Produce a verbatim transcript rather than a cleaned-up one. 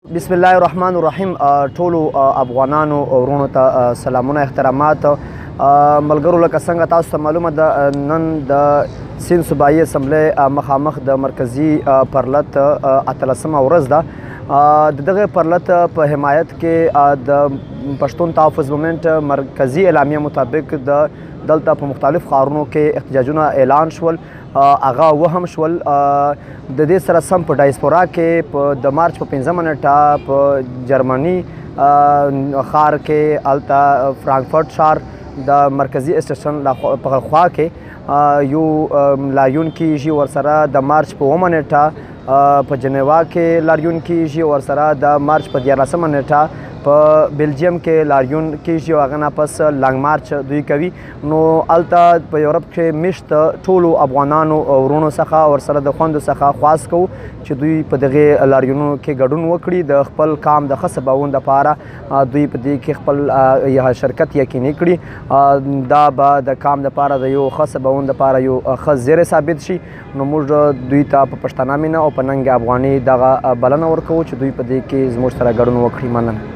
بسم الله الرحمن الرحیم. ټولو افغانانو ورونو ته سلامونه احترامات. ملګرو لکه څنګه تاسو ته معلومه ده نن د سیند صوبایي اسمبلی مخامخ د مرکزي پرلت اتلسمه ورځ ده. د دغه پرلت په حمایت کې د پښتون تحفظ مومنټ مرکزي اعلامیه مطابق د دلته په مختلف ښارونو کې احتجاجونه اعلان شول. هغه وهم شول. د دې سره سم په ډایسپورا کې په د مارچ په پنځمه نیټه په جرمني ښار کې هلته فرانکفرټ ښار د مرکزي اسټیشن په خوا کې یو لاریون کیږي. ورسره د مارچ په اوومه نیټه په جنیوا کې لاریون کیږي. ورسره د مارچ په دیارلسمه نیټه په بلجیم کې لاریون کیږي او هغه نه پس لانګ مارچ دوی کوي. نو هلته په یورپ کې مشت ټولو افغانانو ورونو څخه ورسره د خویندو څخه خواست کوو چې دوی په دغې لاریونونو کې ګډون وکړي. د خپل کام د ښه سباوون دپاره دوی په دې کې خپل شرکت یقیني کړي. دا به د کام دپاره د یو ښه سباوون دپاره یو ښه زیری ثابت شي. نو موږ دوی ته په پښتانه مینه او په ننګ افغاني دغه بلنه ورکوو چې دوی په دې کې زموږ سره ګډون وکړي. مننه.